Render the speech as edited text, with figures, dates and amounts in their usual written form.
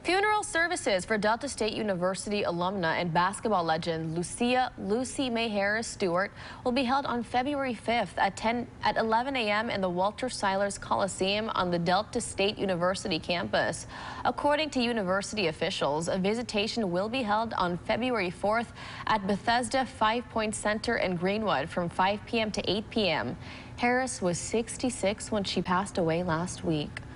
Funeral services for Delta State University alumna and basketball legend Lucy May Harris Stewart will be held on February 5th at 11 a.m. in the Walter Siler Coliseum on the Delta State University campus. According to university officials, a visitation will be held on February 4th at Bethesda 5 Point Center in Greenwood from 5 p.m. to 8 p.m. Harris was 66 when she passed away last week.